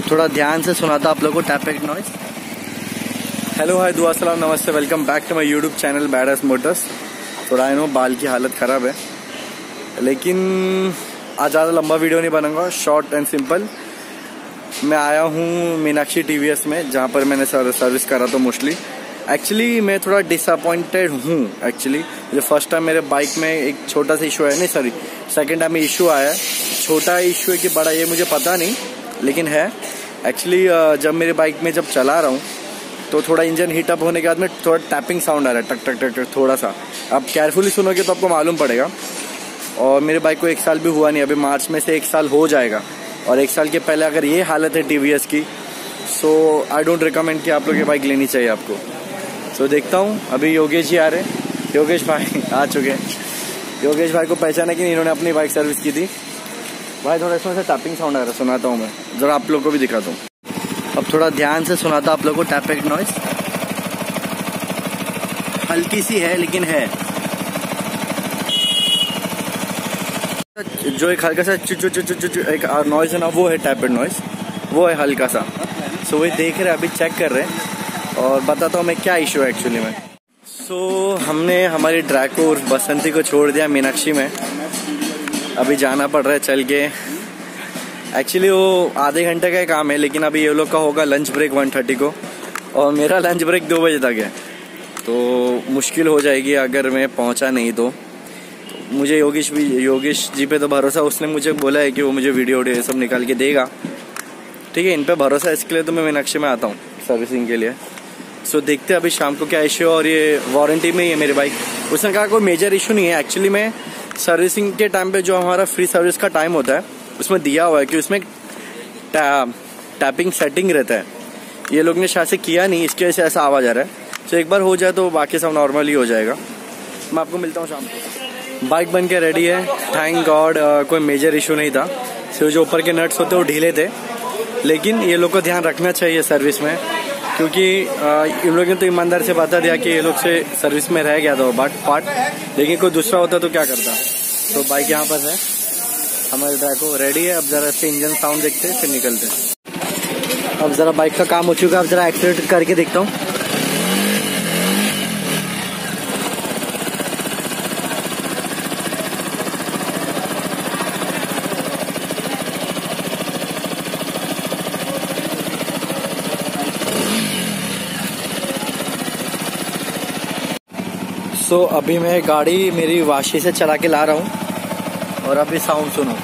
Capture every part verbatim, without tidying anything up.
अब थोड़ा ध्यान से सुना था आप लोगों को टैपिंग नॉइज। हेलो हाय दुआ सलाम नमस्ते, welcome back to my YouTube channel badass motors. थोड़ा आई नो बाल की हालत ख़राब है, लेकिन आज ज़्यादा लंबा वीडियो नहीं बनाऊंगा, शॉर्ट एंड सिंपल। मैं आया हूँ मीनाक्षी टीवीएस में, जहाँ पर मैंने सर्विस करा था मोस्टली। एक्चुअली मैं थोड़ा डिसअपॉइंटेड हूँ। एक्चुअली जो फर्स्ट टाइम मेरे बाइक में एक छोटा सा इशू है, नहीं सॉरी सेकंड टाइम में इशू आया है। छोटा इशू है कि बड़ा ये मुझे पता नहीं, लेकिन है। एक्चुअली जब मेरे बाइक में जब चला रहा हूँ तो थोड़ा इंजन हीटअप होने के बाद में थोड़ा टैपिंग साउंड आ रहा है, टक टक टक टक थोड़ा सा। आप केयरफुली सुनोगे तो आपको मालूम पड़ेगा। और मेरे बाइक को एक साल भी हुआ नहीं, अभी मार्च में से एक साल हो जाएगा। और एक साल के पहले अगर ये हालत है टीवीएस की, सो आई डोंट रिकमेंड कि आप लोग ये बाइक लेनी चाहिए आपको। सो so, देखता हूँ। अभी योगेश जी आ रहे हैं, योगेश भाई आ चुके हैं। योगेश भाई को पहचाना कि इन्होंने अपनी बाइक सर्विस की थी। भाई थोड़ा इसमें से टैपिंग साउंड आ रहा है, सुनाता हूँ मैं, जरा आप लोग को भी दिखाता हूँ। अब थोड़ा ध्यान से सुनाता आप लोग को टैपिंग नॉइज। हल्की सी है लेकिन है। जो एक हल्का सा चु चु चु चु चु एक नॉइज है ना, वो है टैपिंग नॉइज, वो है हल्का सा। सो वही देख रहे हैं, अभी चेक कर रहे हैं और बताता हूँ मैं क्या इशू है एक्चुअली में। सो so, हमने हमारी ड्रैको और बसंती को छोड़ दिया मीनाक्षी में। अभी जाना पड़ रहा है चल के। एक्चुअली वो आधे घंटे का काम है, लेकिन अभी ये लोग का होगा लंच ब्रेक वन थर्टी को, और मेरा लंच ब्रेक दो बजे तक है। तो मुश्किल हो जाएगी अगर मैं पहुंचा नहीं तो। तो मुझे योगेश भी योगेश जी पे तो भरोसा, उसने मुझे बोला है कि वो मुझे वीडियो वीडियो सब निकाल के देगा। ठीक है, इन पे भरोसा है, इसके लिए तो मैं मीनाक्षी में आता हूँ सर्विसिंग के लिए। सो so, देखते हैं अभी शाम को क्या इशू है। और ये वारंटी में ही है मेरी बाइक। उसने कहा कोई मेजर इशू नहीं है। एक्चुअली में सर्विसिंग के टाइम पे जो हमारा फ्री सर्विस का टाइम होता है, उसमें दिया हुआ है कि उसमें टै, टैपिंग सेटिंग रहता है। ये लोग ने शायद से किया नहीं, इसकी वजह से ऐसा आवाज़ आ रहा है। तो एक बार हो जाए तो बाकी सब नॉर्मल ही हो जाएगा। मैं आपको मिलता हूँ शाम को। बाइक बन के रेडी है, थैंक गॉड। कोई मेजर इशू नहीं था। सिर्फ जो ऊपर के नट्स होते वो ढीले थे, लेकिन ये लोग को ध्यान रखना चाहिए सर्विस में, क्योंकि इन लोगों ने तो ईमानदार से बता दिया कि ये लोग से सर्विस में रह गया था वो पार्ट, लेकिन कोई दूसरा होता तो क्या करता। तो बाइक यहाँ पर है, हमारी ड्रैको रेडी है। अब जरा इसके इंजन साउंड देखते हैं, फिर निकलते हैं। अब जरा बाइक का काम हो चुका है, अब जरा एक्सीलेटर करके देखता हूँ। सो so, अभी मैं गाड़ी मेरी वाशी से चला के ला रहा हूँ, और अभी साउंड सुनो।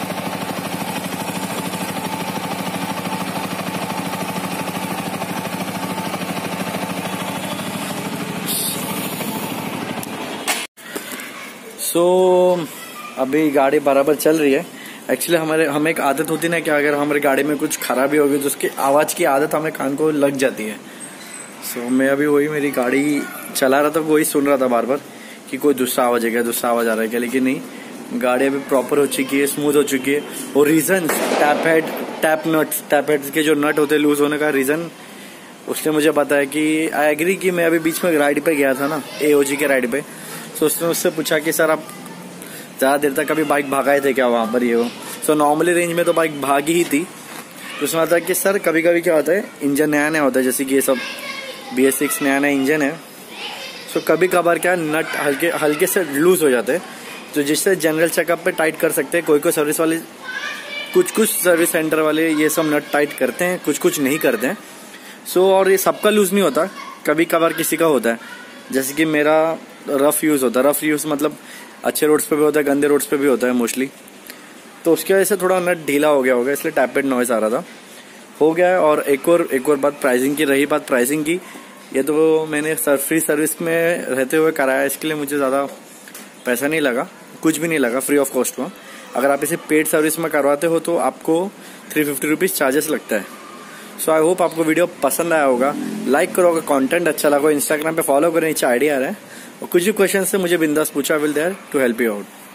सो so, अभी गाड़ी बराबर चल रही है। एक्चुअली हमारे हमें एक आदत होती है ना कि अगर हमारी गाड़ी में कुछ खराबी होगी तो उसकी आवाज़ की आदत हमें कान को लग जाती है। सो so, मैं अभी वही मेरी गाड़ी चला रहा था, वही सुन रहा था बार बार कि कोई दूसरा आवाज़ है क्या, दूसरा आवाज़ आ रहा है क्या, लेकिन नहीं, गाड़ी अभी प्रॉपर हो चुकी है, स्मूथ हो चुकी है। और reason tap head tap nuts tap heads के जो नट होते हैं लूज होने का रीज़न उसने मुझे बताया कि आई एग्री कि मैं अभी बीच में राइड पे गया था ना, एओजी के राइड पे। सो उसने उससे पूछा कि सर आप ज़्यादा देर तक कभी बाइक भगाए थे क्या वहाँ पर, ये हो। सो नॉर्मली रेंज में तो बाइक भागी ही थी। तो उसने बताया कि सर कभी कभी क्या होता है, इंजन नया नया होता है, जैसे कि ये सब बी एस सिक्स नया नया इंजन है। सो कभी कभार क्या नट हल्के हल्के से लूज हो जाते हैं, तो जिससे जनरल चेकअप पे टाइट कर सकते हैं। कोई कोई सर्विस वाले, कुछ कुछ सर्विस सेंटर वाले ये सब नट टाइट करते हैं, कुछ कुछ नहीं करते हैं। सो और ये सबका लूज नहीं होता, कभी कभार किसी का होता है। जैसे कि मेरा रफ यूज़ होता है, रफ यूज़ मतलब अच्छे रोड्स पे भी होता है, गंदे रोड्स पे भी होता है मोस्टली। तो उसकी वजह से थोड़ा नट ढीला हो गया होगा, इसलिए टैपेड नॉइज आ रहा था, हो गया है। और एक और एक और बात प्राइसिंग की, रही बात प्राइसिंग की, ये तो मैंने सर फ्री सर्विस में रहते हुए कराया, इसके लिए मुझे ज़्यादा पैसा नहीं लगा, कुछ भी नहीं लगा, फ्री ऑफ कॉस्ट हुआ। अगर आप इसे पेड सर्विस में करवाते हो तो आपको थ्री फिफ्टी रुपीज़ चार्जेस लगता है। सो आई होप आपको वीडियो पसंद आया होगा, लाइक करो अगर कंटेंट अच्छा लगा। इंस्टाग्राम पे फॉलो करें, नीचे आईडी आ रहा है। और कुछ भी क्वेश्चन से मुझे बिंदास पूछा, will there to help you out.